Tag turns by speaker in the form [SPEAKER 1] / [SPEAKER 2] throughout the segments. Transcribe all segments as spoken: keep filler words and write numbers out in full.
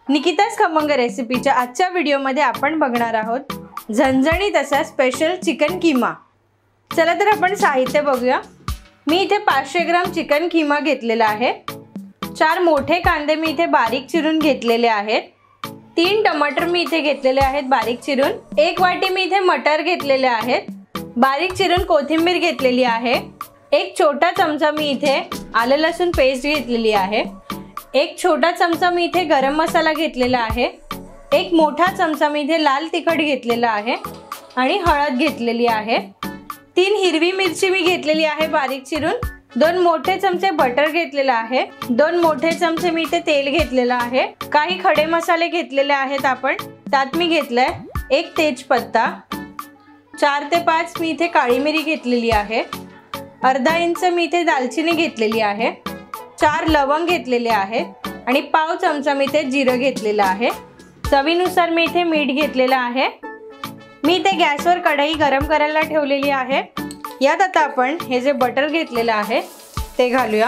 [SPEAKER 1] निकिताज खमंग रेसिपीच्या आजच्या व्हिडिओमध्ये आपण बघणार आहोत झणझणीत असा स्पेशल चिकन कीमा। चला तर आपण साहित्य बघूया। मी इथे पाचशे ग्राम चिकन कीमा घेतलेला आहे। चार मोठे कांदे मी इथे बारीक चिरून घेतलेले आहेत। तीन टमाटर मी इथे घेतलेले आहेत बारीक चिरून। एक वाटी मी इथे मटर घेतलेले आहेत। बारीक चिरून कोथिंबीर घेतलेली आहे। एक छोटा चमचा मी इथे आलं लसूण पेस्ट घेतलेली आहे। एक छोटा चमचा मी इथे गरम मसाला घेतलेला आहे। एक मोठा चमचा मी इथे लाल तिखट घेतलेला आहे आणि हळद घेतलेली आहे। तीन हिरवी मिरची मी घेतलेली आहे बारीक चिरून। दोन मोठे चमचे बटर घेतलेला आहे। दोन मोठे चमचे मी इथे तेल घेतलेला आहे। काही खडे मसाले घेतलेले आहेत आपण। त्यात मी घेतलाय एक तेजपत्ता, चार ते पाच मी इथे काळी मिरी घेतलेली आहे। अर्धा इंच मी इथे दालचिनी घेतलेली आहे। चार लवंग घेतलेले आहेत आणि पाव चमचा मी इथे जिरं घेतलेलं आहे। चवीनुसार मी इथे मीठ घेतलेलं आहे। मी इथे गॅसवर कढई गरम करायला ठेवलेली आहे। यात आता आपण हे जे बटर घेतलेलं आहे ते घालूया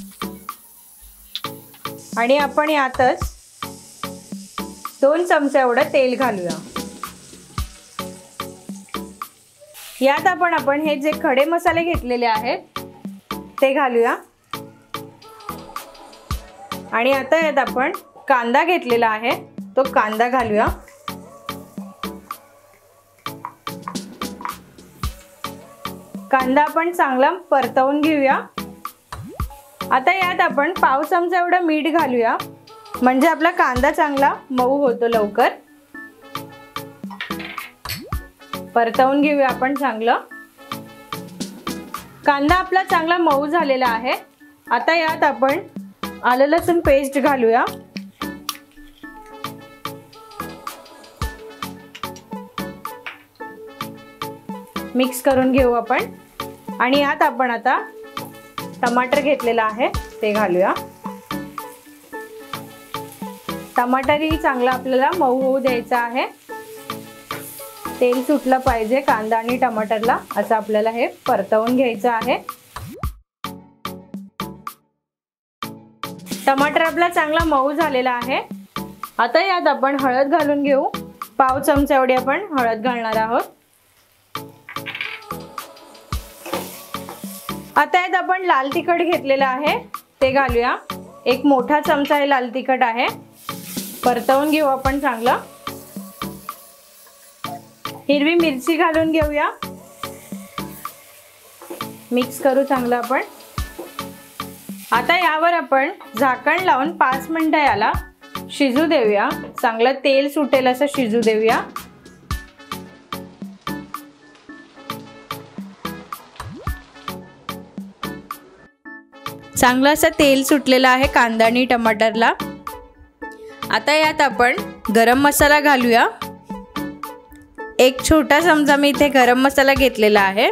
[SPEAKER 1] आणि आपण यातच दोन चमचे एवढं तेल घालूया। यात आपण आपण हे जे खडे मसाले घेतलेले आहेत ते घालूया आणि आता यात आपण कांदा घेतलेला आहे तो कांदा घालूया। कांदा आपण चांगला परतवून घेऊया। आता यात आपण पाव चमचा एवढं मीठ घालूया म्हणजे आपला कांदा चांगला मऊ होतो लवकर। परतवून घेऊया आपण चांगलं। कांदा आपला चांगला मऊ झालेला आहे। आता यात आपण आलं लसूण पेस्ट घालूया। मिक्स करून घेऊ आपण आणि यात आपण आता टमाटर घेतलेला आहे ते घालूया। टमाटरही चांगला आपल्याला मऊ होऊ द्यायचा आहे। तेल सुटलं पाहिजे कांदा आणि टमाटरला, असं आपल्याला हे परतवून घ्यायचं आहे। टमाटर आपला चांगला मऊ झालेला आहे। आता यात आपण हळद घालून घेऊ। पाव चमचा एवढी आपण हळद घालणार आहोत। आता यात आपण लाल तिखट घेतलेलं आहे ते घालूया। एक मोठा चमचा हे लाल तिखट आहे। परतवून घेऊ आपण चांगलं। हिरवी मिरची घालून घेऊया। मिक्स करू चांगलं आपण। आता यावर आपण झाकण लावून पाच मिनिटं याला शिजू देऊया। चांगलं तेल सुटेल असं शिजू देऊया। चांगलं असं तेल सुटलेलं आहे कांदा आणि टमाटरला। आता यात आपण गरम मसाला घालूया। एक छोटा चमचा मी इथे गरम मसाला घेतलेला आहे।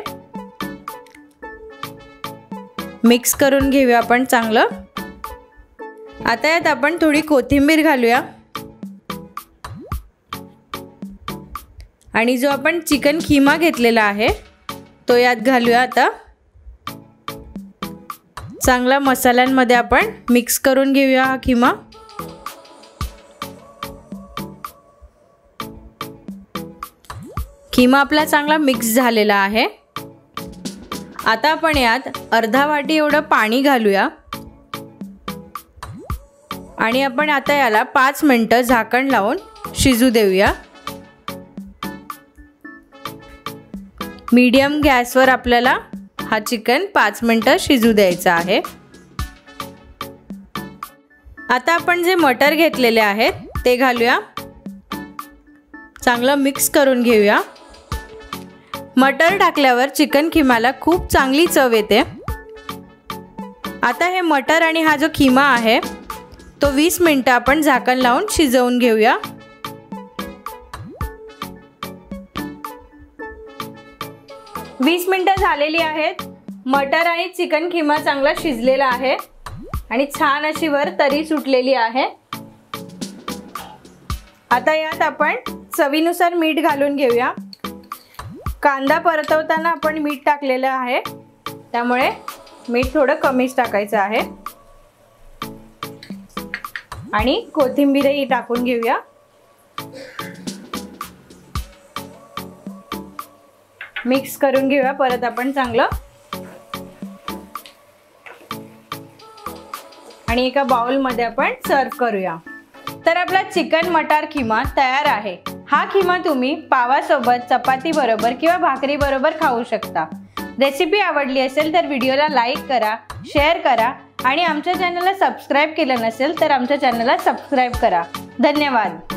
[SPEAKER 1] मिक्स करून घेऊया आपण चांगलं। आता यात आपण थोडी कोथिंबीर घालूया आणि जो आपण चिकन कीमा घेतलेला आहे तो यात घालूया। आता चांगला मसाल्यांमध्ये आपण मिक्स करून घेऊया हा कीमा। कीमा आपला चांगला मिक्स झालेला आहे। आता आपण यात अर्धा वाटी एवढं पाणी घालूया आणि आपण आता याला पाच मिनिटं झाकण लावून शिजू देऊया। मीडियम गॅसवर आपल्याला हा चिकन पाच मिनिटं शिजू द्यायचा आहे। आता आपण जे मटर घेतलेले आहेत ते घालूया। चांगलं मिक्स करून घेऊया। मटर टाकल्यावर चिकन कीमाला खूप चांगली चव येते। आता हे मटर आणि हा जो कीमा आहे तो वीस मिनिटं आपण झाकण लावून शिजवून घेऊया। वीस मिनिटं झालेली आहेत। मटर आणि चिकन कीमा चांगला शिजलेला आहे आणि छान अशी वर तरी सुटलेली आहे। आता यात आपण चवीनुसार मीठ घालून घेऊया। कांदा परतवताना आपण मीठ टाकलेलं आहे त्यामुळे मीठ थोडं कमीच टाकायचं आहे। आणि कोथिंबीरही टाकून घेऊया। मिक्स करून घेऊया परत आपण चांगलं आणि एका बाउल मध्ये आपण सर्व करूया। तर आपला चिकन मटार खिमा तयार आहे। हा खिमा तुम्ही पावासोबत, चपाती बरोबर किंवा भाकरी बरोबर खाऊ शकता। रेसिपी आवडली असेल तर व्हिडिओला लाईक करा, शेअर करा आणि आमच्या चॅनलला सबस्क्राईब केलं नसेल तर आमच्या चॅनलला सबस्क्राईब करा। धन्यवाद।